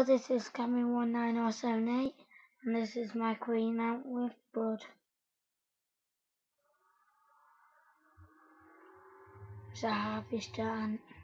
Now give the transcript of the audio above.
Hello, this is Cammy19078, and this is my queen ant with blood. It's a harvester ant.